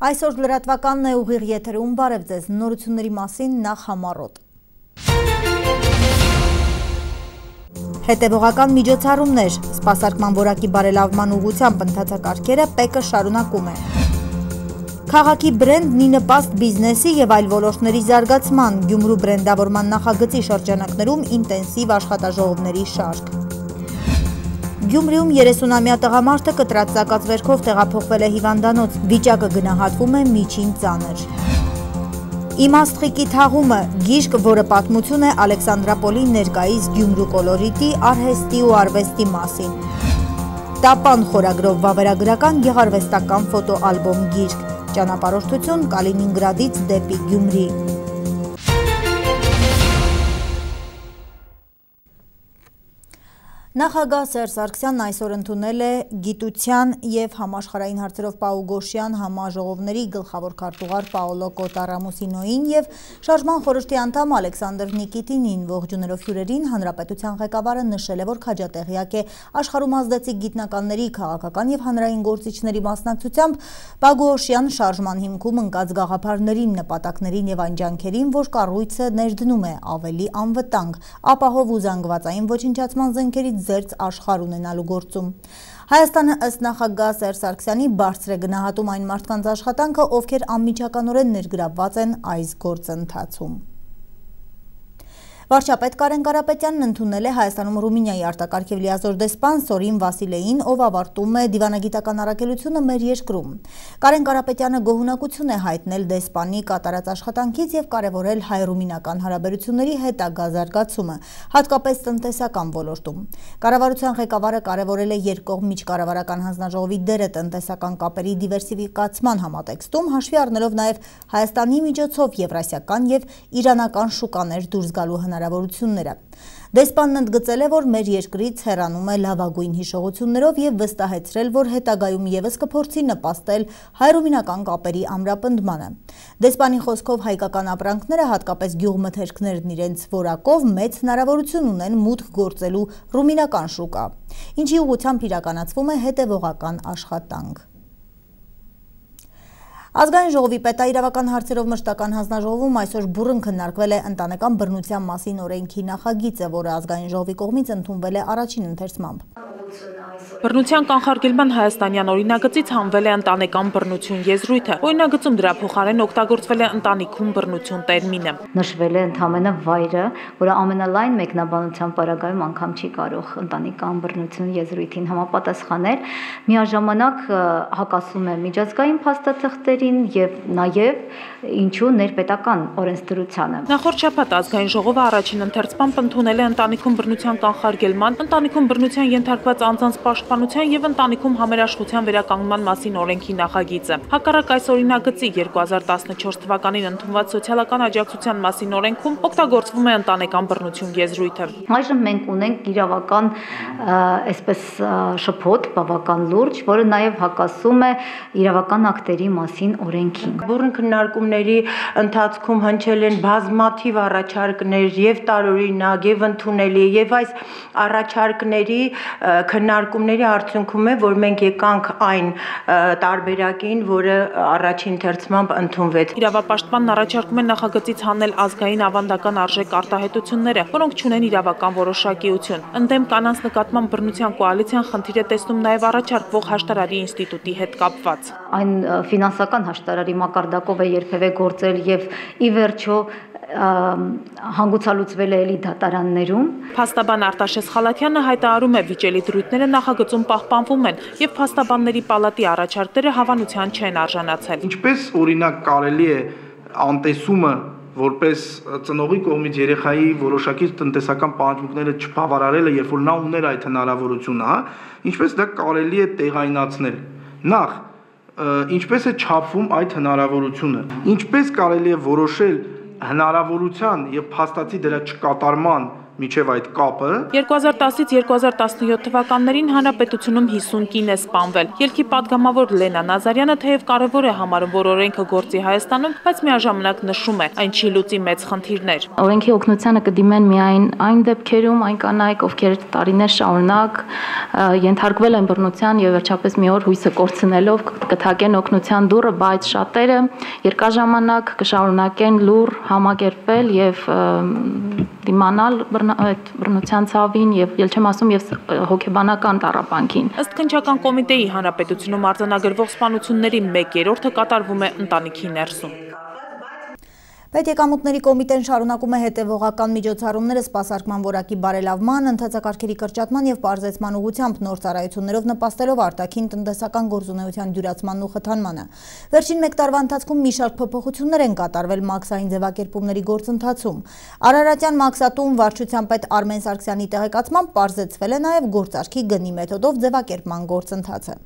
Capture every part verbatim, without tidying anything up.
Այսօր լրատվականն է ուղիղ եթերում, բարև ձեզ, նորությունների մասին նախ համառոտ։ Հետևողական միջոցառումներ, սպասարկման որակի բարելավման ուղղությամբ ընթացակարգերը ՊԵԿ-ը շարունակում է։ Քաղաքի բրենդն ի նպաստ բիզնեսի եւ այլ ոլորտների զարգացման, Գյումրու բրենդավորման նախագծի շրջանակներում ինտենսիվ աշխատաժողովների շարք։ Գյումրիում երեսունամյա տղամարդը կտրած ծակած վերքով տեղափոխվել է հիվանդանոց, վիճակը գնահատվում է միջին ծանր։ Իմաստղիկի թաղումը, գիրք, որը պատմություն է Ալեքսանդրապոլի ներկայիս Գյումրու կոլորիտի, արհեստի ու արվեստի մասին։ Տապան խորագրով վավերագրական գեղարվեստական ֆոտոալբոմ գիրք, ճանապարհորդություն Կալինինգրադից դեպի Գյումրի։ Նախագահ Սերժ Սարգսյանն այսօր ընդունել է գիտության և համաշխարհային հարցերով Պաուգոշյան համաժողովների գլխավոր քարտուղար Պաոլո Կոտարամուսինոին և շարժման խորհրդի անդամ Ալեքսանդր Նիկիտինին, ողջունելով հյուրերին, հանրապետության ղեկավարը նշել է, որ քաջատեղյակ է աշխարհում ազդեցիկ գիտնականների, քաղաքական և հանրային գործիչների մասնակցությամբ Պաուգոշյան շարժման հիմքում ընկած գաղափարներին, նպատակներին և այն ջանքերին, որ կառույցը ներդնում է ավելի անվտանգ, ապահով ու զանգվածային ոչնչացման զենքերից զերծ աշխարհ ունենալու գործում։ Հայաստանը ըստ նախագահ Սերժ Սարգսյանի բարձր է գնահատում այն մարդկանց աշխատանքը, ովքեր անմիջականորեն ներգրավված են այս գործընթացում։ Վարչապետ Կարեն Կարապետյանն ընդունել է Հայաստանում Ռումինիայի արտակարգ և լիազոր դեսպան Սորին Վասիլեին, ով ավարտում է դիվանագիտական առաքելությունը մեր երկրում։ Կարեն Կարապետյանը գոհունակություն է հայտնել դեսպանի կատարած աշխատանքից և կարևորել հայ-ռումինական հարաբերությունների հետագա զարգացումը, հատկապես տնտեսական ոլորտում։ Կառավարության ղեկավարը կարևորել է երկկողմ միջկառավարական հանձնաժողովի դերը տնտեսական կապերի դիվերսիֆիկացման համատեքստում, հաշվի առնելով նաև Հայաստանի միջոցով եվրասիական և իրանական շուկաներ դուրս գալու հնարավորությունները։ Դեսպանն ընդգծել է, որ մեր երկրից հեռանում է լավագույն հիշողություններով և վստահեցրել, որ հետագայում ևս կփորձի նպաստել հայ-ռումինական կապերի ամրապնդմանը։ Դեսպանի խոսքով հայկական ապրանքները, հատկապես գյուղմթերքներն իրենց որակով մեծ հնարավորություն ունեն մուտք գործելու ռումինական շուկա, ինչի ուղղությամբ իրականացվում է հետևողական աշխատանք։ Ազգային ժողովի պետաիրավական հարցերով մշտական հանձնաժողովում այսօր բուռն քննարկվել է ընտանեկան բռնության մասին օրենքի նախագիծը, որը ազգային ժողովի կողմից ընդունվել է առաջին ընթերցմամբ։ Բռնության կանխարգելման հայաստանյան օրինագծից հանվել է ընտանեկան բռնություն եզրույթը։ Օրինագծում դրա փոխարեն օգտագործվել է ընտանիքում բռնություն տերմինը։ Նշվել է ընդամենը վայրը, որը ամենալայն մեկնաբանության պարագայում անգամ չի կարող ընտանեկան բռնություն եզրույթին համապատասխանել, միաժամանակ հակասում է միջազգային փաստաթղթերին և նաև ինչու ներպետական օրենսդրությանը։ Նախորդ շաբաթ ազգային ժողովը առաջին ընթերցմամբ ընդունել է ընտանիքում բռնության կանխարգելման, ընտանիքում բռնության ենթարկված անձանց պաշտպանության և ընտանիքում համերաշխության վերականգնման մասին օրենքի նախագիծը։ Հակառակ այս օրինագծի երկու հազար տասնչորս թվականին ընդունված սոցիալական աջակցության մասին օրենքում օգտագործվում է ընտանեկան բռնություն եզրույթը։ Այժմ մենք ունենք իրավական այսպես շփոթ, բավական լուրջ, որը նաև հակասում է իրավական ակտերի մասին օրենքին։ Բուռն քննարկումների ընթացքում հնչել են բազմաթիվ առաջարկներ եւ տարօրինակ եւ ընդունելի, եւ այս առաջարկների քննարկումների արդյունքում է, որ մենք եկանք այն տարբերակին, որը առաջին ընթերցմամբ ընդունվեց։ Իրավապաշտպանն առաջարկում է նախագծից հանել ազգային ավանդական արժեք արտահայտությունները, որոնք չունեն իրավական որոշակիություն։ Ընդդեմ կանանց նկատմամբ բռնության կոալիցիան խնդիր է տեսնում նաև առաջարկվող հաշտարարի ինստիտուտի հետ կապված։ Այն ֆինանսական հաշտարարի մակարդակով է երբևէ գործել եւ ի վերջո հանգուցալուծվել է էլի դատարաններում։ Փաստաբան Արտաշես Խալաթյանը հայտարարում է, վիճելի դրույթները նախագծում պահպանվում են եւ փաստաբանների պալատի առաջարկները հավանության չեն արժանացել։ Ինչպես օրինակ կարելի է անտեսումը որպես ծնողի կողմից երեխայի որոշակի տնտեսական պահանջմունքները չբավարարելը, երբ որ նա ուներ այդ հնարավորությունը, հա, ինչպես դա կարելի է տեղայնացնել։ Նախ, ինչպես է չափվում այդ հնարավորությունը, ինչպես կարելի է որոշել հնարավորության եւ փաստացի դրա չկատարման միջև այդ կապը։ երկու հազար տասից երկու հազար տասնյոթ թվականներին հանրապետությունում հիսուն կին է սպանվել։ Ելքի падգամավոր Լենա Նազարյանը թեև կարևոր է համարում, որ օրենքը գործի Հայաստանում, բայց միաժամանակ նշում է, այն չի լուծի մեծ խնդիրներ։ Օրենքի օգնությանը կդիմեն միայն այն դեպքերում, այն կանայք, ովքեր տարիներ շարունակ ենթարկվել են բռնության եւ վերջապես մի օր հույսը կորցնելով կթակեն օգնության դուռը, բայց շատերը երկարաժամանակ կշարունակեն լուր համակերպվել եւ դիմանալ այդ բռնության ցավին եւ ել չեմ ասում եւ հոգեբանական տառապանքին։ Ըստ քննչական կոմիտեի հանրապետությունում արձանագրվող սպանությունների մեկ երրորդը կատարվում է ընտանիքի ներսում։ Պետեկամուտների կոմիտեն շարունակում է հետևողական միջոցառումները սպասարկման որակի բարելավման, ընթացակարգերի կրճատման եւ պարզեցման ուղղությամբ նոր ծառայություններով նպաստելով արտաքին տնտեսական գործունեության դյուրացմանն ու խթանմանը։ Վերջին մեկ տարվա ընթացքում մի շարք փոփոխություններ են կատարվել մաքսային ձևակերպումների գործընթացում։ Արարատյան մաքսատուն վարչության պետ Արմեն Սարգսյանի տեղեկացմամբ պարզեցվել է նաեւ գործարքի գնի մեթոդով ձևակերպման գործընթացը։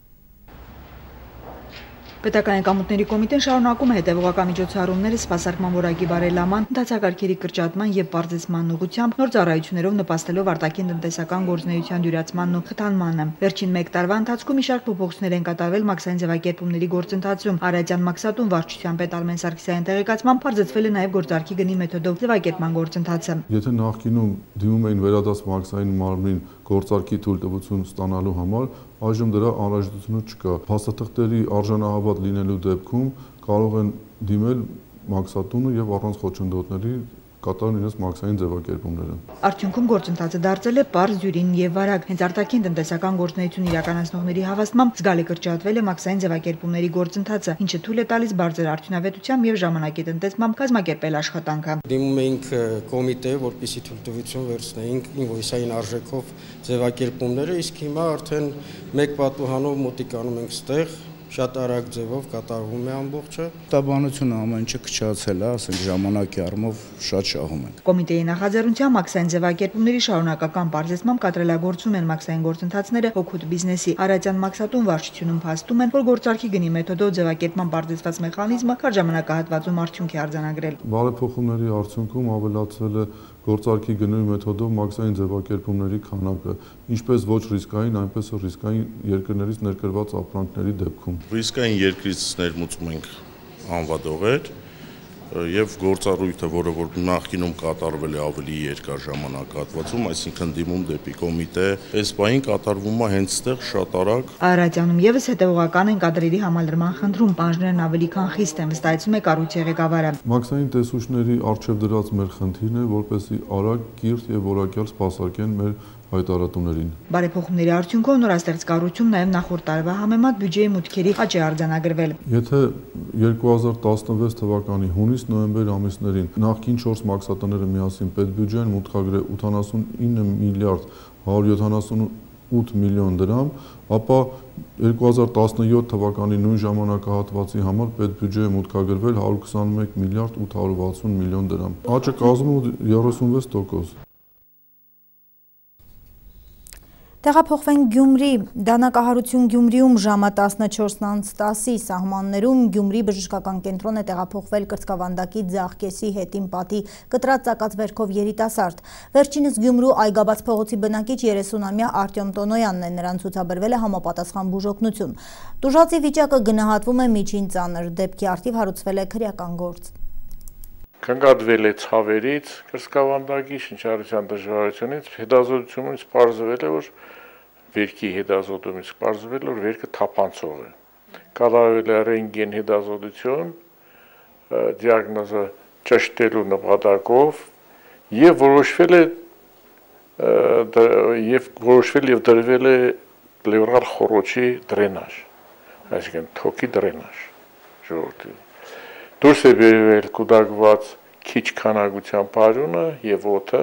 Պետական եկամուտների կոմիտեն շարունակում է հետևողական միջոցառումները սպասարկման որակի բարելավման, ընթացակարգերի կրճատման եւ պարզեցման ուղղությամբ նոր ծառայություններով նպաստելով արտաքին տնտեսական գործունեության դյուրացմանն ու խթանմանը։ Վերջին մեկ տարվա ընթացքում մի շարք փոփոխություններ են կատարվել մաքսային ձևակերպումների գործընթացում։ Արարատյան մաքսատուն վարչության պետ Արմեն Սարգսյանի տեղեկացմամբ պարզեցվել է նաեւ գործարքի գնի մեթոդով ձևակերպման գործընթացը։ Եթե նախկինում դիմում էին վերադաս մաքսային մարմնին գործարքի թույլտվություն ստանալու համար, այժմ դրա անհրաժեշտությունը չկա։ Փաստաթղթերի արժանահավատ լինելու դեպքում կարող են դիմել մաքսատունը եւ առանց խոչընդոտների կատարեն իրենց մաքսային ձևակերպումները։ Արդյունքում գործընթացը դարձել է պարզ, դյուրին եւ վարակ։ Հենց արտաքին տնտեսական գործունեություն իրականացնողների հավաստմամբ զգալի կրճատվել է մաքսային ձևակերպումների գործընթացը, ինչը թույլ է տալիս բարձր արդյունավետությամբ եւ ժամանակի տնտեսմամբ կազմակերպել աշխատանքը։ Դիմում էինք կոմիտե, որպեսզի թույլտվություն վերցնեինք ինվոյսային արժեքով ձևակերպումները, իսկ հիմա արդեն մեկ պատուհանով մոտիկանում ենք ստեղ։ Շատ արագ ձևով կատարվում է ամբողջը։ Տաբանությունը ամեն ինչը քչացել է, ասենք ժամանակի առումով շատ շահում են։ Կոմիտեի նախաձեռնությամբ մաքսային ձևակերպումների շարունակական պարզեցմամբ կատարելագործում են մաքսային գործընթացները օգուտ բիզնեսի։ Արարատյան մաքսատուն վարչությունում փաստում են, որ գործարքի գնի մեթոդով ձևակերպման պարզեցված մեխանիզմը կար ժամանակահատվածում արդյունք է արձանագրել։ Բարեփոխումների արդյունքում ավելացվել է գործարքի գնի մեթոդով մաքսային ձևակերպումների քանակը, ինչպես ոչ ռիսկային, այնպես էլ ռիսկային երկրներից ներկրված ապրանքների դեպքում։ Ռիսկային երկրից ներմուծում ենք անվադողեր եւ գործառույթը, որը որ նախկինում կատարվել է ավելի երկար ժամանակահատվածում, այսինքն դիմում դեպի կոմիտե, այս պահին կատարվում է հենց ստեղ շատ արագ։ Արարատյանում եւս հետեւողական են կադրերի համալրման խնդրում, բանջարներն ավելի քան խիստ են, վստահեցնում է կառույցի ղեկավարը։ Մաքսային տեսուչների արժեվ դրած մեր խնդիրն է, որպեսզի արագ, կիրթ եւ որակյալ սպասարկեն մեր հայտարարություններին։ Բարեփոխումների արդյունքով նորաստեղծ կառույցում նաև նախորդ տարվա համեմատ բյուջեի մուտքերի աճ է արձանագրվել։ Եթե երկու հազար տասնվեց թվականի հունիս-նոյեմբեր ամիսներին նախկին չորս մաքսատները միասին պետբյուջեն մուտքագրել ութանասունինը միլիարդ հարյուր յոթանասունութ միլիոն դրամ, ապա երկու հազար տասնյոթ թվականի նույն ժամանակահատվածի համար պետբյուջեը մուտքագրվել հարյուր քսանմեկ միլիարդ ութ հարյուր վաթսուն միլիոն դրամ։ Աճը կազմում է երեսունվեց տոկոս։ Տեղափոխվենք Գյումրի, Դանակահարություն Գյումրիում ժամը տասնչորսն անց տասի սահմաններում Գյումրի բժշկական կենտրոն է տեղափոխվել կրծքավանդակի ձախ կեսի հետին պատի կտրած ծակած վերքով երիտասարդ։ Վերջինս Գյումրու Այգաբաց փողոցի բնակիչ երեսունամյա Արտյոմ Տոնոյանն է, նրան ցուցաբերվել է համապատասխան բուժօգնություն։ Տուժածի վիճակը գնահատվում է միջին ծանր, դեպքի առթիվ հարուցվել է քրեական գործ։ Կնկատվել է ցավերից, կրծքավանդակի շնչառության դժվարությունից, հետազոտությունից պարզվել է, որ վերքի հետազոտումից պարզվել է, որ վերքը թափանցող է։ Կատարվել է ռենտգեն հետազոտություն, դիագնոզը ճշտելու նպատակով եւ որոշվել է եւ որոշվել եւ դրվել է պլեուրալ խոռոչի դրենաժ, այսինքն թոքի դրենաժ, ժողովրդի։ Դուրս է բերվել կուտակված քիչ քանակության բաժունը եւ օդը։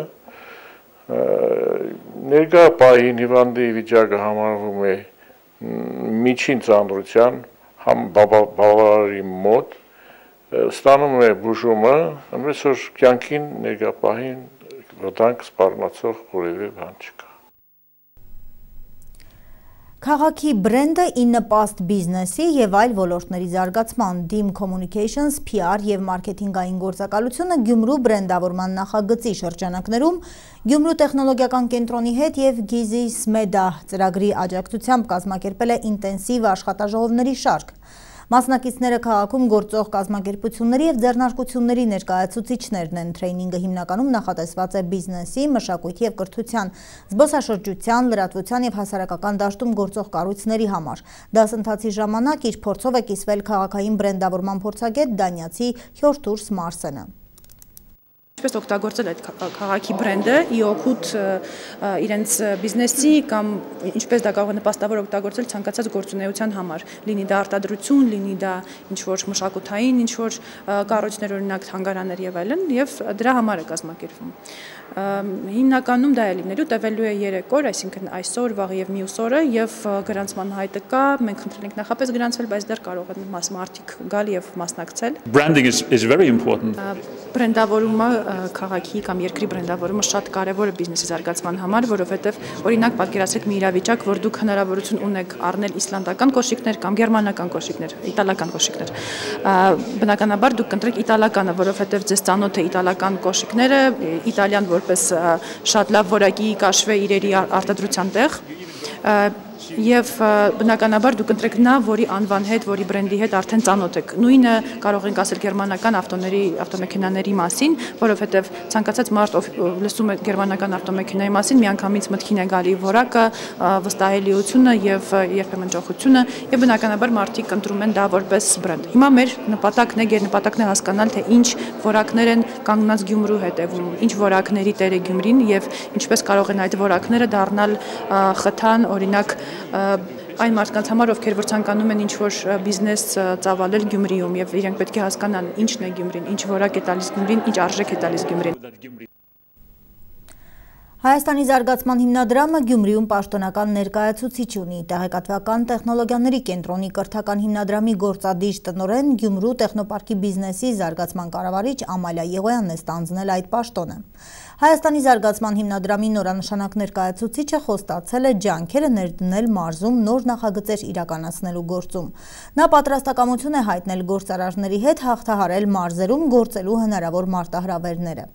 Ներկա պահին հիվանդի վիճակը համարվում է միջին ծանրության, համ բավարարի մոտ, ստանում է բուժումը, այնպես որ կյանքին ներկա պահին վտանգ սպառնացող որևէ բան չկա։ Քաղաքի բրենդը ի նպաստ բիզնեսի եւ այլ ոլորտների զարգացման Dim Communications, P R եւ մարքեթինգային գործակալությունը Գյումրու բրենդավորման նախագծի շրջանակներում Գյումրու տեխնոլոգիական կենտրոնի հետ եւ Gizi Smeda ծրագրի աջակցությամբ կազմակերպել է ինտենսիվ աշխատաժողովների շարք։ Մասնակիցները քաղաքում գործող կազմակերպությունների եւ ձեռնարկությունների ներկայացուցիչներն են։ Թրեյնինգը հիմնականում նախատեսված է բիզնեսի, մշակույթի եւ կրթության, զբոսաշրջության, լրատվության եւ հասարակական դաշտում գործող կառույցների համար։ Դասընթացի ժամանակ իր փորձով է կիսվել քաղաքային բրենդավորման փորձագետ դանիացի Հյորթուրս Մարսենը։ Ինչպես օգտագործել այդ քաղաքի բրենդը ի օգուտ իրենց բիզնեսի կամ ինչպես դա կարող է նպաստավոր օգտագործել ցանկացած գործունեության համար, լինի դա արտադրություն, լինի դա ինչ-որ մշակութային, ինչ-որ կառույցներ, օրինակ թանգարաններ եւ այլն, եւ դրա համար է կազմակերպվում։ Հիմնականում դա է լինելու, տևելու է երեք օր, այսինքն այսօր, վաղ եւ մյուս օրը, եւ գրանցման հայտը կա, մենք խնդրել ենք նախապես գրանցվել, բայց դեռ կարող են մարդիկ գալ եւ մասնակցել։ Branding is is very important. Բրենդավորումը քաղաքի կամ երկրի բրենդավորումը շատ կարևոր է բիզնեսի զարգացման համար, որովհետև օրինակ պատկերացրեք մի իրավիճակ, որ դուք հնարավորություն ունեք առնել իսլանդական կոշիկներ կամ գերմանական կոշիկներ, իտալական կոշիկներ։ Բնականաբար դուք կընտրեք իտալականը, որովհետև ձեզ ծանոթ է իտալական կոշիկները, Իտալիան որպես շատ լավ որակի կաշվե իրերի արտադրության տեղ։ Եվ բնականաբար դուք ընտրեք նա, որի անվան հետ, որի բրենդի հետ արդեն ծանոթ եք։ Նույնը կարող ենք ասել գերմանական ավտոների, ավտոմեքենաների մասին, որովհետև ցանկացած մարդ լսում է գերմանական ավտոմեքենայի մասին, միանգամից մտքին է գալի որակը, վստահելիությունը եւ երբեմն ճոխությունը, եւ բնականաբար մարդիկ ընտրում են դա որպես բրենդ։ Հիմա մեր նպատակն է, գերնպատակն է հասկանալ, թե ինչ որակներ են կանգնած Գյումրու հետևում, ինչ որակների տեր է Գյումրին եւ ինչպես կարող են այդ որակները դառնալ խթան, օրինակ այն մարդկանց համար, ովքեր որ ցանկանում են ինչ-որ բիզնես ծավալել Գյումրիում եւ իրենք պետք է հասկանան ինչն է Գյումրին, ինչ որակ է տալիս Գյումրին, ինչ արժեք է տալիս Գյումրին։ Հայաստանի զարգացման հիմնադրամը Գյումրիում պաշտոնական ներկայացուցիչ ունի։ Տեղեկատվական տեխնոլոգիաների կենտրոնի կրթական հիմնադրամի գործադիր տնօրեն Գյումրու տեխնոպարկի բիզնեսի զարգացման կառավարիչ Ամալիա Եղոյանն է ստանձնել այդ պաշտոնը։ Հայաստանի զարգացման հիմնադրամի նորանշանակ ներկայացուցիչը խոստացել է ջանքերը ներդնել մարզում նոր նախագծեր իրականացնելու գործում։ Նա պատրաստակամություն է հայտնել գործարարների հետ հաղթահարել մարզերում գործելու հնարավոր մարտահրավերները։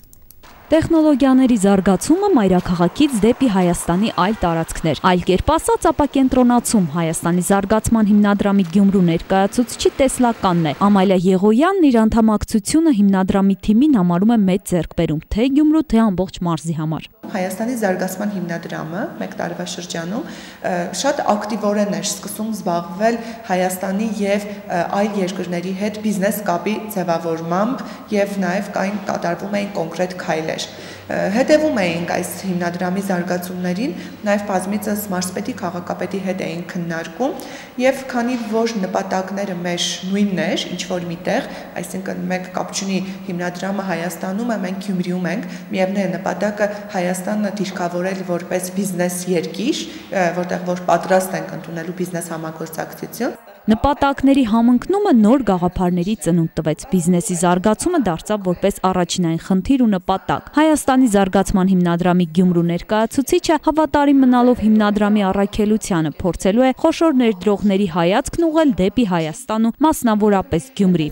Տեխնոլոգիաների զարգացումը մայրաքաղաքից դեպի Հայաստանի այլ տարածքներ։ Այլ կերպ ասած, ապակենտրոնացում Հայաստանի զարգացման հիմնադրամի Գյումրու ներկայացուցիչի տեսլականն է։ Ամալիա Եղոյանն իր անդամակցությունը հիմնադրամի թիմին համարում է մեծ ձեռքբերում, թե Գյումրու, թե ամբողջ մարզի համար։ Հայաստանի զարգացման հիմնադրամը մեկ տարվա շրջանում շատ ակտիվորեն էր սկսում զբաղվել Հայաստանի եւ այլ երկրների հետ բիզնես կապի ձևավորմամբ եւ նաեւ կային կատարվում էին կոնկրետ քայլեր։ Հետևում էինք այս հիմնադրամի զարգացումներին, նաև բազմիցս մարզպետի քաղաքապետի հետ էինք քննարկում եւ քանի որ նպատակները մեր նույնն էր, ինչ որ միտեղ, այսինքն մեկ կապ չունի հիմնադրամը Հայաստանում է, մենք Գյումրիում ենք, միևնույն է նպատակը Հայաստանը դիրքավորել որպես բիզնես երկիր, որտեղ որ պատրաստ ենք ընդունելու բիզնես համագործակցություն։ Նպատակների համընկնումը նոր գաղափարների ծնունդ տվեց։ Բիզնեսի զարգացումը դարձավ որպես առաջնային խնդիր ու նպատակ։ Հայաստանի զարգացման հիմնադրամի Գյումրու ներկայացուցիչը հավատարիմ մնալով հիմնադրամի առաքելությանը փորձելու է խոշոր ներդրողների հայացքն ուղղել դեպի Հայաստան ու մասնավորապես Գյումրի։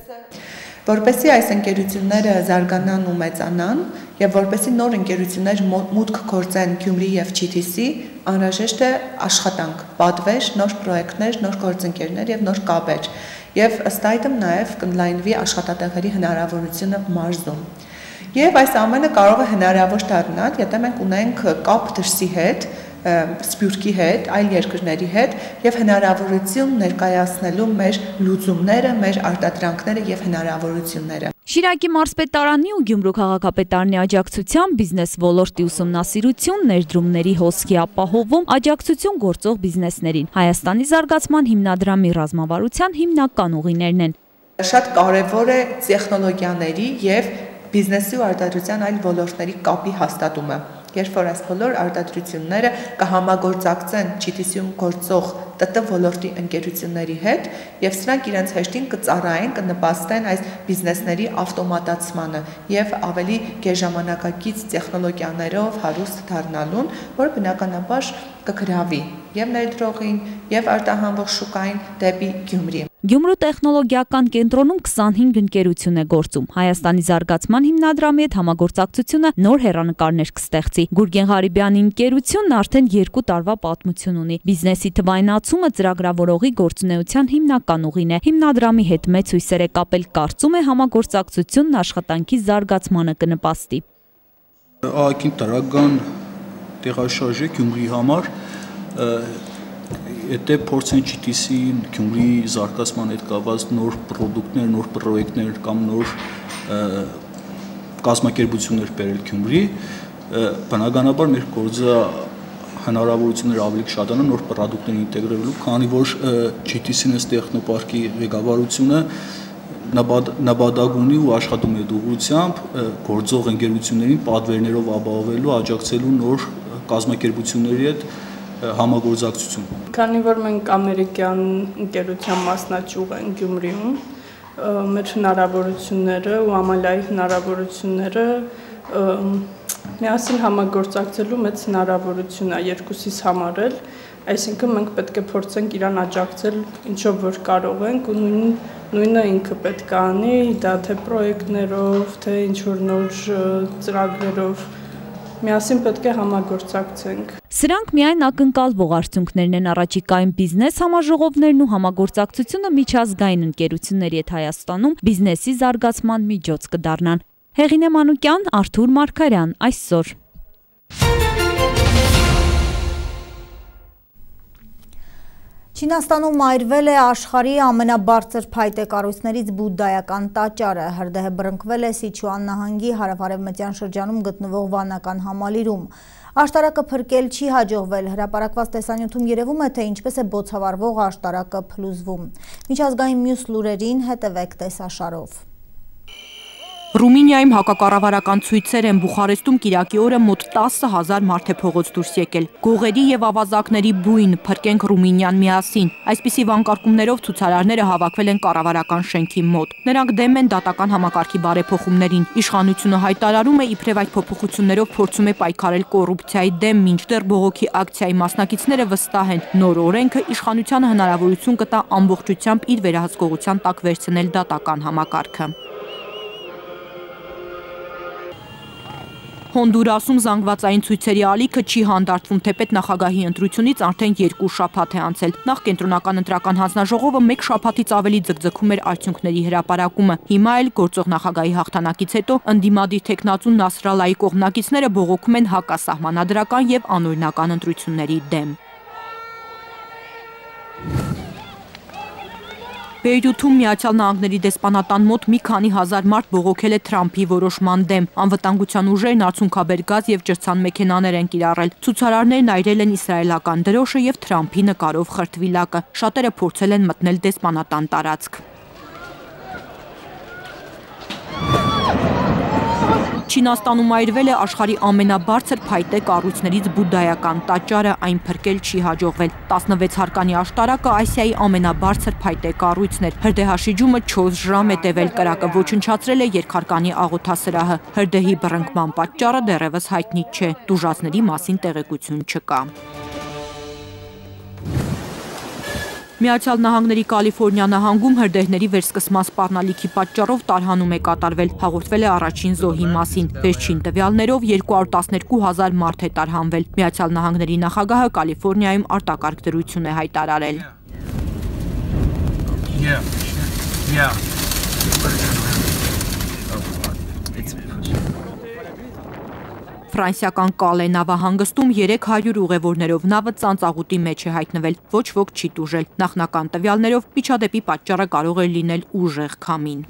Որպեսզի այս ընկերությունները զարգանան ու մեծանան եւ որպեսզի նոր ընկերություններ մուտք գործեն Գյումրի եւ Չ Տ Ս-ի, անհրաժեշտ է աշխատանք, պատվեր, նոր պրոյեկտներ, նոր գործընկերներ եւ նոր կապեր։ Եվ ըստ այդմ նաեւ կընդլայնվի աշխատատեղերի հնարավորությունը մարզում։ Եվ այս ամենը կարող է հնարավոր դառնալ, եթե մենք ունենք կապ դրսի հետ, Սփյուռքի հետ, այլ երկրների հետ եւ հնարավորություն ներկայացնելու մեր լուծումները, մեր արտադրանքները եւ հնարավորությունները։ Շիրակի մարզպետարանի ու Գյումրու քաղաքապետարանի աջակցությամբ բիզնես ոլորտի ուսումնասիրություն, ներդրումների հոսքի ապահովում, աջակցություն գործող բիզնեսներին Հայաստանի զարգացման հիմնադրամի ռազմավարության հիմնական ուղիներն են։ Շատ կարևոր է տեխնոլոգիաների եւ բիզնեսի ու արտադրության այլ ոլորտների կապի հաստատումը։ Երբ որ այս բոլոր արտադրությունները կհամագործակցեն Չ Տ Ս-ում գործող T T ոլորտի ընկերությունների հետ եւ սրանք իրենց հեշտին կծառայեն, կնպաստեն այս բիզնեսների ավտոմատացմանը եւ ավելի գերժամանակակից տեխնոլոգիաներով հարուստ դառնալուն, որ բնականաբար կգրավի եւ ներդրողին եւ արտահանվող շուկային դեպի Գյումրի։ Գյումրու տեխնոլոգիական կենտրոնում քսանհինգ ընկերություն է գործում։ Հայաստանի զարգացման հիմնադրամի հետ համագործակցությունը նոր հեռանկարներ կստեղծի։ Գուրգեն Ղարիբյանի ընկերությունն արդեն երկու տարվա պատմություն ունի։ Բիզնեսի թվայնացումը ծրագրավորողի գործունեության հիմնական ուղին է։ Հիմնադրամի հետ մեծ հույսեր է կապել, կարծում է համագործակցությունն աշխատանքի զարգացմանը կնպաստի։ Ակին տրական տեղաշարժ է Գյումրի համար, Եթե փորձեն G T C-ին Գյումրի զարգացման հետ կապված նոր պրոդուկտներ, նոր պրոյեկտներ կամ նոր կազմակերպություններ բերել Գյումրի, բնականաբար մեր գործը հնարավորությունները ավելի կշատանան նոր պրոդուկտներ ինտեգրելու, քանի որ G T C-ն ըստ տեխնոպարկի ղեկավարությունը նպատակ ունի ու աշխատում է ուղղությամբ գործող ընկերություններին պատվերներով ապահովելու, աջակցելու նոր կազմակերպությունների հետ համագործակցություն։ Քանի որ մենք ամերիկյան ընկերության մասնաճյուղ ենք Գյումրիում, մեր հնարավորությունները ու ամալայի հնարավորությունները միասին համագործակցելու մեծ հնարավորություն է երկուսիս համար էլ, այսինքն մենք պետք է փորձենք իրան աջակցել ինչով որ կարող ենք ու նույն նույնը ինքը պետք է անի, դա թե պրոյեկտներով, թե ինչ որ նոր ծրագրերով միասին պետք է համագործակցենք։ Սրանք միայն ակնկալվող արդյունքներն են առաջիկայում բիզնես համաժողովներն ու համագործակցությունը միջազգային ընկերությունների հետ Հայաստանում բիզնեսի զարգացման միջոց կդառնան։ Հեղինե Մանուկյան, Արթուր Մարգարյան, այսօր։ Չինաստանում այրվել է աշխարհի ամենաբարձր փայտե կառույցներից բուդդայական տաճարը, հրդեհը բռնկվել է Սիչուան նահանգի հարավարևմտյան շրջանում գտնվող վանական համալիրում։ Աշտարակը փրկել չի հաջողվել, հրապարակված տեսանյութում երևում է, թե ինչպես է բոցավառվող աշտարակը փլուզվում։ Միջազգային մյուս լուրերին հետևեք տեսաշարով։ Ռումինիայում հակակառավարական ցույցեր են, Բուխարեստում կիրակի օրը մոտ տասը հազար մարդ է փողոց դուրս եկել։ Գողերի եւ ավազակների բույն, փրկենք Ռումինիան միասին։ Այսպիսի վանկարկումներով ցուցարարները հավաքվել են կառավարական շենքի մոտ։ Նրանք դեմ են դատական համակարգի բարեփոխումներին։ Իշխանությունը հայտարարում է, իբրև այդ փոփոխություններով փորձում է պայքարել կոռուպցիայի դեմ, մինչդեռ բողոքի ակցիայի մասնակիցները վստահ են, նոր օրենքը իշխանությանը հնարավորություն կտա ամբողջությամբ իր վերահսկողության տակ վերցնել դատական համակարգը։ Հոնդուրասում զանգվածային ցույցերի ալիքը չի հանդարտվում, թեպետ նախագահի ընտրությունից արդեն երկու շաբաթ է անցել։ Նախ կենտրոնական ընտրական հանձնաժողովը մեկ շաբաթից ավելի ձգձգում էր արդյունքների հրապարակումը։ Հիմա էլ գործող նախագահի հաղթանակից հետո ընդդիմադիր թեկնածու Նասրալայի կողմնակիցները բողոքում են հակասահմանադրական եւ անօրինական ընտրությունների դեմ։ Բեյրութում Միացյալ Նահանգների դեսպանատան մոտ մի քանի հազար մարդ բողոքել է Թրամփի որոշման դեմ։ Անվտանգության ուժերն արցունքաբեր գազ եւ ջրցան մեքենաներ են կիրառել։ Ցուցարարներն այրել են իսրայելական դրոշը եւ Թրամփի նկարով խրտվիլակը։ Շատերը փորձել են մտնել դեսպանատան տարածք։ Չինաստանում այրվել է աշխարհի ամենաբարձր փայտե կառույցներից բուդդայական տաճարը, այն փրկել չի հաջողվել։ տասնվեց հարկանի աշտարակը Ասիայի ամենաբարձր փայտե կառույցն էր։ Հրդեհաշիջումը չորս ժամ է տևել, կրակը ոչնչացրել է երկհարկանի աղոթասրահը։ Հրդեհի բռնկման պատճառը դեռևս հայտնի չէ։ Տուժածների մասին տեղեկություն չկա։ Միացյալ Նահանգների Կալիֆոռնիա նահանգում հրդեհների վերսկսման սպառնալիքի պատճառով տարհանում է կատարվել, հաղորդվել է առաջին զոհի մասին։ Վերջին տվյալներով երկու հարյուր տասներկու հազար մարդ է տարհանվել։ Միացյալ Նահանգների նախագահը Կալիֆոռնիայում արտակարգ դրություն է հայտարարել։ Yeah. Yeah. Ֆրանսիական Կալե նավահանգստում երեք հարյուր ուղևորներով նավը ծանծաղուտի մեջ է հայտնվել, ոչ ոք չի տուժել։ Նախնական տվյալներով միջադեպի պատճառը կարող է լինել ուժեղ քամին։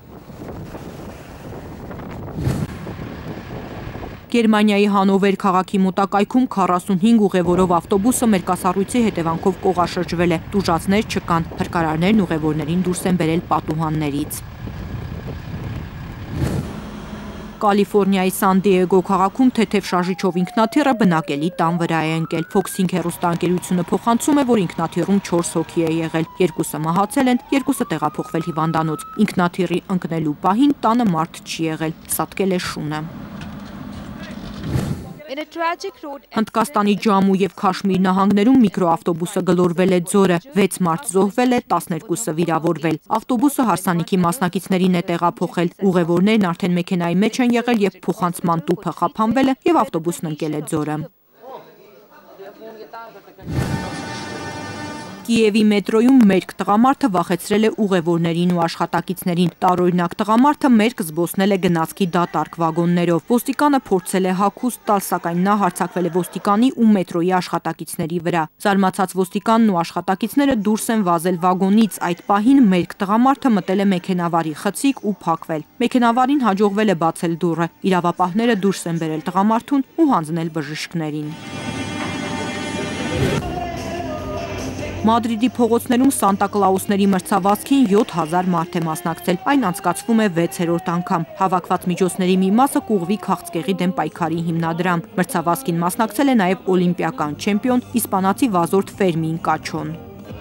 Գերմանիայի Հանովեր քաղաքի մոտակայքում քառասունհինգ ուղևորով ավտոբուսը մերկասառույցի հետևանքով կողաշրջվել է։ Տուժածներ չկան, փրկարարներն ուղևորներին դուրս են բերել պատուհաններից։ Կալիֆոռնիայի Սան Դիեգո քաղաքում թեթև շարժիչով ինքնաթիռը բնակելի տան վրա է ընկել։ Fox-ին հեռուստաընկերությունը փոխանցում է, որ ինքնաթիռում չորս հոգի է եղել։ Երկուսը մահացել են, երկուսը տեղափոխվել հիվանդանոց։ Ինքնաթիռի ընկնելու պահին տանը մարդ չի եղել, սատկել է շունը։ Հնդկաստանի Ջամու եւ Քաշմիր նահանգներում միկրոավտոբուսը գլորվել է ձորը, վեց մարդ զոհվել է, տասներկուսը վիրավորվել։ Ավտոբուսը հարսանիքի մասնակիցներին է տեղափոխել։ Ուղևորներն արդեն մեքենայի մեջ են եղել եւ փոխանցման տուփը խափանվել է եւ ավտոբուսն ընկել է ձորը։ Կիևի մետրոյում մերկ տղամարդը վախեցրել է ուղևորներին ու աշխատակիցներին։ Տարօրինակ տղամարդը մերկ զբոսնել է գնացքի դատարկ վագոններով։ Ոստիկանը փորձել է հագուստ տալ, սակայն նա հարձակվել է ոստիկանի ու մետրոյի աշխատակիցների վրա։ Զարմացած ոստիկանն ու աշխատակիցները դուրս են վազել վագոնից։ Այդ պահին մերկ տղամարդը մտել է մեքենավարի խցիկ ու փակվել։ Մեքենավարին հաջողվել է բացել դուռը։ Իրավապահները դուրս են բերել տղամարդուն ու հանձնել բժիշկներին։ Մադրիդի փողոցներում Սանտա Կլաուսների մրցավազքին յոթ հազար մարդ է մասնակցել, այն անցկացվում է վեցերորդ անգամ։ Հավաքված միջոցների մի մասը կուղվի քաղցկեղի դեմ պայքարի հիմնադրամ։ Մրցավազքին մասնակցել է նաև օլիմպիական չեմպիոն իսպանացի վազորդ Ֆերմին Կաչոն։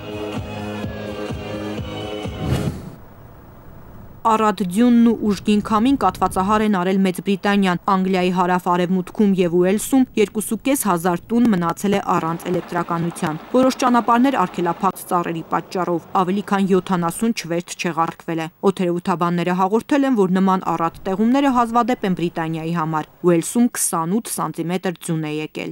Արադ ձյունն ու ուժգին քամին կաթվածահար են արել Մեծ Բրիտանիան, Անգլիայի հարավ-արևմուտքում եւ Ուելսում երկուսուկես հազար տուն մնացել է առանց էլեկտրականության։ Որոշ ճանապարհներ արգելափակ ծառերի պատճառով ավելի քան յոթանասուն չվերթ չեղարկվել է։ Օդերևութաբանները հաղորդել են, որ նման առատ տեղումները հազվադեպ են Բրիտանիայի համար։ Ուելսում քսանութ սանտիմետր ձյուն է եկել։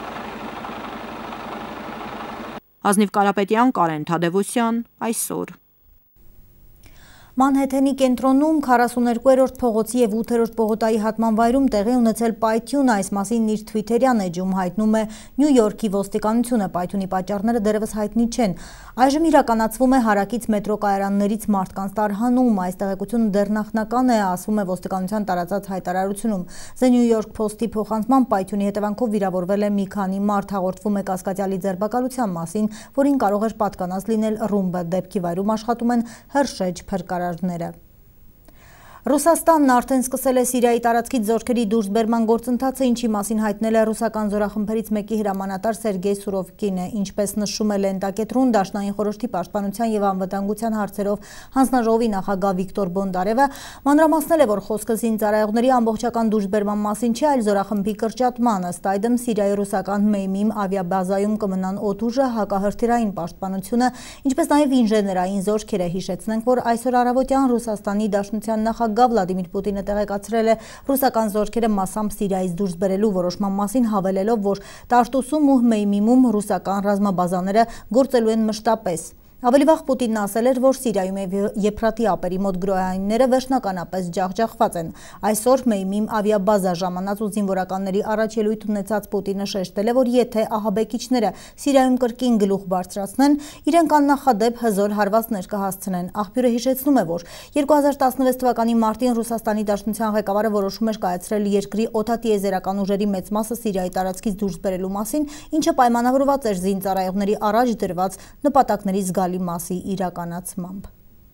Ազնիվ Կարապետյան, Կարեն Թադևոսյան, այսօր։ Մանհեթենի կենտրոնում քառասուներկուերորդ փողոցի եւ ութերորդ պողոտայի հատման վայրում տեղի ունեցել պայթյուն, այս մասին իր Twitter-յան էջում հայտնում է Նյու Յորքի ոստիկանությունը, պայթյունի պատճառները դեռևս հայտնի չեն։ Այժմ իրականացվում է հարակից մետրո կայարաններից մարդկանց տարհանում, այս տեղեկությունը դեռ նախնական է, ասվում է ոստիկանության տարածած հայտարարությունում։ The New York Post-ի փոխանցմամբ պայթյունի հետևանքով վիրավորվել է մի քանի մարդ, հաղորդվում է կասկածյալի ձերբակալության մասին, որին կարող էր պատկանած լինել ռումբը, դեպքի վայրում աշխատում են հրշեջ փրկարարները։ Ռուսաստանն արդեն սկսել է Սիրիայի տարածքից զորքերի դուրսբերման գործընթացը, ինչի մասին հայտնել է ռուսական զորախմբերից մեկի հրամանատար Սերգեյ Սուրովկինը, ինչպես նշում է Լենտակետրուն, Դաշնային խորհրդի պաշտպանության եւ անվտանգության հարցերով հանձնաժողովի նախագահ Վիկտոր Բոնդարևը մանրամասնել է, որ խոսքը զինծառայողների ամբողջական դուրսբերման մասին չէ, այլ զորախմբի կրճատման, ըստ այդմ Սիրիայի ռուսական Մեյմիմ ավիաբազայում կմնան օդուժը, հակահրթիռային պաշտպանությունը, ինչպես նաեւ ինժեներային զորքերը։ Հիշեցնենք, որ այսօր առավոտյան Ռուսաստանի Դաշնության նախագահ Վլադիմիր Պուտինը տեղեկացրել է ռուսական զորքերը մասամբ Սիրիայից դուրս բերելու որոշման մասին, հավելելով, որ Տարտուսում ու Մեյմիմում ռուսական ռազմաբազաները գործելու են մշտապես։ Ավելի վաղ Պուտինն ասել էր, որ Սիրիայում եւ Եփրատի ափերի մոտ գրոհայինները վերջնականապես ջախջախված են։ Այսօր Մեյմիմ ավիաբազա ժամանած ու զինվորականների առաջ ելույթ ունեցած Պուտինը շեշտել է, որ եթե ահաբեկիչները Սիրիայում կրկին գլուխ բարձրացնեն, իրենք աննախադեպ հզոր հարվածներ կհասցնեն։ Աղբյուրը հիշեցնում է, որ երկու հազար տասնվեց թվականի մարտին Ռուսաստանի Դաշնության ղեկավարը որոշում էր կայացրել երկրի օդատիեզերական ուժերի մեծ մասը Սիրիայի տարածքից դուրս բերելու մասին, ինչը պայմանավորված էր զինծառայողների առաջ դրված նպատակների զգալի մասի իրականացմամբ։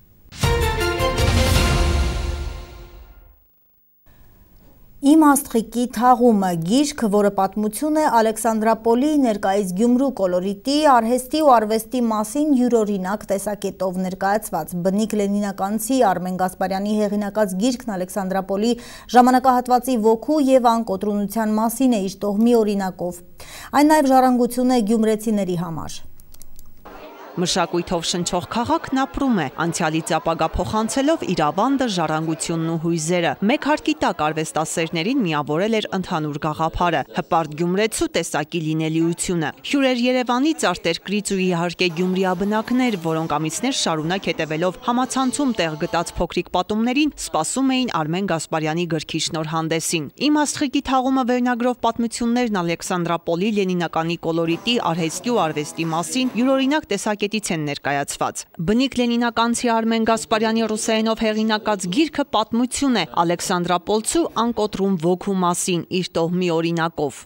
Իմ աստղիկի թաղումը գիրք, որը պատմություն է Ալեքսանդրապոլի, ներկայիս Գյումրու կոլորիտի, արհեստի ու արվեստի մասին յուրօրինակ տեսակետով ներկայացված։ Բնիկ լենինականցի Արմեն Գասպարյանի հեղինակած գիրքն Ալեքսանդրապոլի ժամանակահատվածի ոգու եւ անկոտրունության մասին է իր տոհմի օրինակով։ Այն նաեւ ժառանգություն է գյումրեցիների համար։ Մշակույթով շնչող քաղաքն ապրում է, անցյալից ապագա փոխանցելով իր ավանդը, ժառանգությունն ու հույզերը։ Մեկ հարկի տակ արվեստասերներին միավորել էր ընդհանուր գաղափարը՝ հպարտ գյումրեցու տեսակի լինելիությունը։ Հյուրեր Երևանից, արտերկրից ու իհարկե գյումրիաբնակներ, որոնք ամիսներ շարունակ հետևելով համացանցում տեղ գտած փոքրիկ պատումներին, սպասում էին Արմեն Գասպարյանի գրքի շնորհանդեսին։ Իմ աստղիկի թաղումը վերնագրով պատմություններն Ալեքսանդրապոլի լենինականի կոլորիտի, արհեստի ու արվեստի մասին յուրօրինակ տեսակետից են ներկայացված։ Բնիկ լենինականցի Արմեն Գասպարյանի ռուսերենով հեղինակած գիրքը պատմություն է Ալեքսանդրապոլցու անկոտրում ոգու մասին իր տոհմի օրինակով։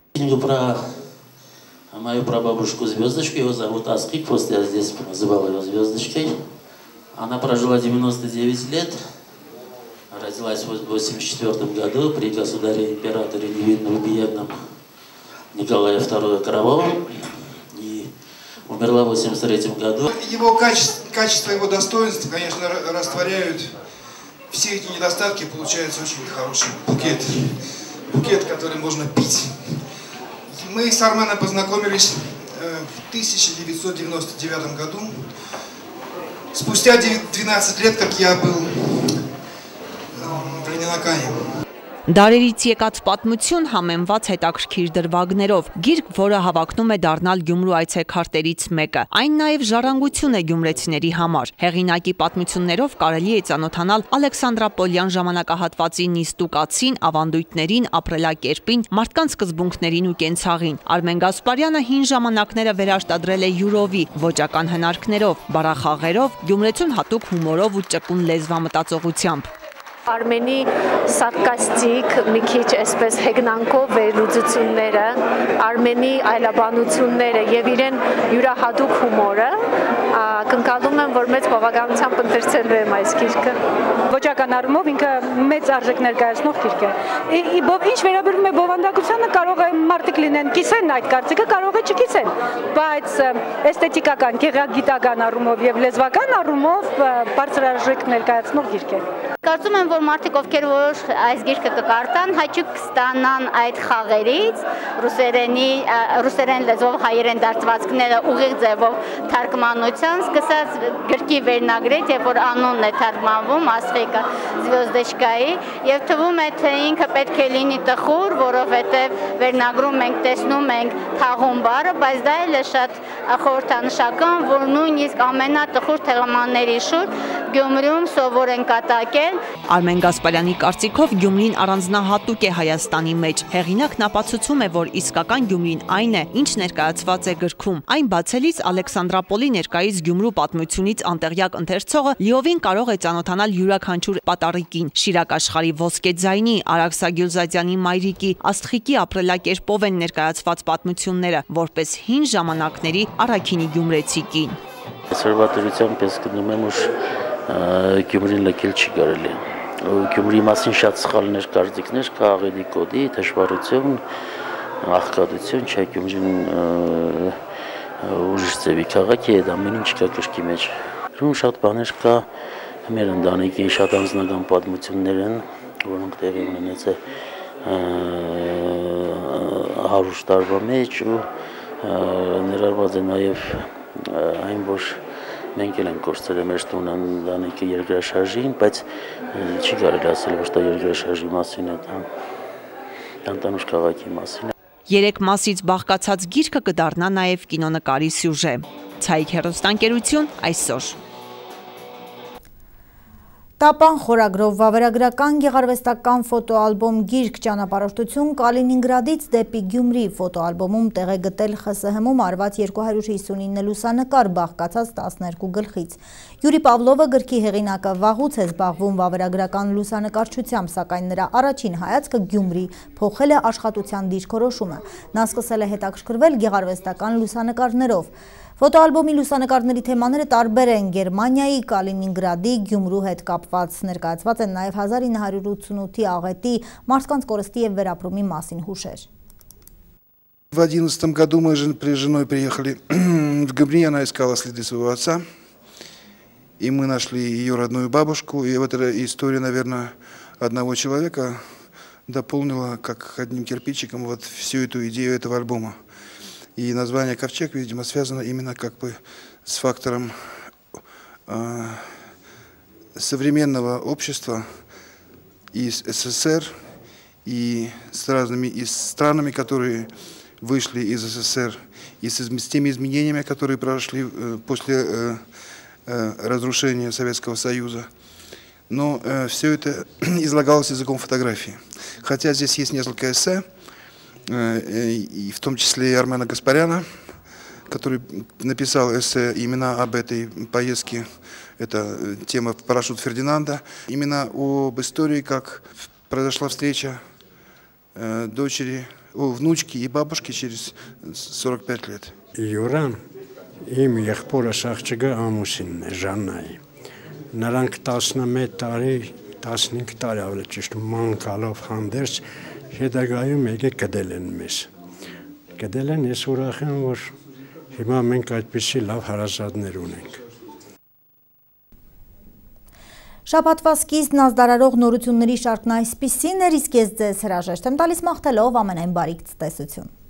Мою прабабушку Звездочку, его зовут Аскик, просто я здесь называл ее Звездочкой. Она прожила девяносто девять лет, родилась в восемьдесят четвёртом году при государе-императоре невинно-убиенном Николае втором Кровавом и умерла в восемьдесят третьем году. Его качество, качество, его достоинства, конечно, растворяют все эти недостатки, получается очень хороший букет, букет, который можно пить. Мы с Арменом познакомились в тысяча девятьсот девяносто девятом году, спустя двенадцать лет, как я был в Ленинакане. Դարերից եկած պատմություն համեմված հետաքրքիր դրվագներով, գիրք, որը հավակնում է դառնալ Գյումրու այցեքարտերից մեկը։ Այն նաև ժառանգություն է գյումրեցիների համար։ Հեղինակի պատմություններով կարելի է ծանոթանալ Ալեքսանդրապոլյան ժամանակահատվածի նիստուկացին, ավանդույթներին, ապրելակերպին, մարդկանց սկզբունքներին ու կենցաղին։ Արմեն Գասպարյանը հին ժամանակները վերարտադրել է յուրովի, ոճական հնարքներով, բառախաղերով, գյումրեցուն հատուկ հումորով ու ճկուն լեզվամտածողությամբ։ Արմենի սարկաստիկ, մի քիչ այսպես հեգնանքով վերլուծությունները, Արմենի այլաբանությունները եւ իրեն յուրահատուկ հումորը կնկալում եմ, որ մեծ բավականությամբ ընթերցելու եմ այս գիրքը։ Ոճական առումով ինքը մեծ արժեք ներկայացնող գիրք է։ Ինչ վերաբերում է բովանդակությանը, կարող է մարդիկ լինեն կիսեն այդ կարծիքը, կարող է չկիսեն, բայց էսթետիկական, գեղագիտական առումով եւ լեզվական առումով բարձր արժեք ներկայացնող գիրք է։ Կարծում եմ, որ մարդիկ, ովքեր որ այս գիրքը կկարտան, հաճույք կստանան այդ խաղերից, ռուսերենի, ռուսերեն լեզվով հայերեն դարձվածքները ուղիղ ձևով թարգմանության, սկսած գրքի վերնագրից, երբ որ անունն է թարգմանվում, Ասխիկա Զվյոզդեչկայի, եւ թվում է, թե ինքը պետք է լինի տխուր, որովհետեւ վերնագրում մենք տեսնում ենք թաղում բառը, բայց դա էլ է շատ խորհրդանշական, որ նույնիսկ ամենատխուր թեմաների շուրջ Գյումրիում սովոր են կատակել։ Արմեն Գասպարյանի կարծիքով Գյումրին առանձնահատուկ է Հայաստանի մեջ։ Հեղինակն ապացուցում է, որ իսկական Գյումրին այն է, ինչ ներկայացված է գրքում։ Այն բացելիս Ալեքսանդրապոլի ներկայիս Գյումրու պատմությունից անտեղյակ ընթերցողը լիովին կարող է ծանոթանալ յուրաքանչյուր պատառիկին, Շիրակ Աշխարհի ոսկե ձայնի, Արաքսա Գյուլզադյանի մայրիկի, Աստղիկի ապրելակերպով են ներկայացված պատմությունները, որպես հին ժամանակների առաքինի գյումրեցի կին։ Սերվատորությամբ ես գտնում եմ, որ Գյումրին լքել չի կարելի։ Գյումրի մասին շատ սխալներ կարծիքներ կա, աղետի կոդի, դժվարություն, աղքատություն, չէ, Գյումրին ուրիշ ձևի քաղաք է, ամեն ինչ կա գրքի մեջ։ Գյումրում շատ բաներ կա, մեր ընտանիքի շատ անձնական պատմություններ են, որոնք տեղի ունեցել հարյուր տարվա մեջ ու ներառված է նաև այն, որ մենք էլ ենք կորցրել մեր տուն ընտանիքի երկրաշարժին, բայց չի կարելի ասել, որ դա երկրաշարժի մասին է, դա Տանտանուշ քաղաքի մասին է։ Երեք մասից բաղկացած գիրքը կդառնա նաև կինոնկարի սյուժե։ Ցայք հեռուստաընկերություն այսօր։ Տապան խորագրով վավերագրական գեղարվեստական ֆոտոալբոմ գիրք ճանապարհորդություն Կալինինգրադից դեպի Գյումրի ֆոտոալբոմում տեղ է գտել ԽՍՀՄ-ում արված երկու հարյուր հիսունինը լուսանկար բաղկացած տասներկու գլխից։ Յուրի Պավլովը գրքի հեղինակը վաղուց է զբաղվում վավերագրական լուսանկարչությամբ, սակայն նրա առաջին հայացքը Գյումրի փոխել է աշխատության դիրքորոշումը։ Նա սկսել է հետաքրքրվել գեղարվեստական լուսանկարներով։ Ֆոտոալբոմի լուսանկարների թեմաները տարբեր են Գերմանիայի, Կալինինգրադի, Գյումրու հետ կապված, ներկայացված են նաև հազար ինը հարյուր ութսունութի աղետի, մարդկանց կորստի և վերապրումի մասին հուշեր։ В одиннадцатом году мы с женой приехали в Гюмри, она искала следы своего отца, и мы нашли ее родную бабушку, и вот эта история, наверное, одного человека дополнила как одним кирпичиком вот всю эту идею этого альбома. И название «Ковчег», видимо, связано именно как бы с фактором э, современного общества и с СССР, и с разными и с странами, которые вышли из СССР, и с, с теми изменениями, которые прошли э, после э, э, разрушения Советского Союза. Но э, все это излагалось языком фотографии. Хотя здесь есть несколько эссе, и в том числе и Армена Гаспаряна, который написал эссе именно об этой поездке. Это тема «Парашют Фердинанда». Именно об истории, как произошла встреча дочери, о, внучки и бабушки через сорок пять лет. Юран, им եղբորս աղջիկը ամուսինն է, Ժաննայի։ Նրանք տասնմեկ տարի տասնհինգ տարի ավելի ճիշտ ման գալով հանդերձ հետագայում եկել կդել են մեզ։ Կդել են, ես ուրախ եմ, որ հիմա մենք այդպիսի լավ հարազատներ ունենք։ Շաբաթվա սկիզբն ազդարարող նորությունների շարքն այսպիսին էր, իսկ ես ձեզ հրաժեշտ եմ տալիս մաղթելով ամենայն բարիք ցտեսություն։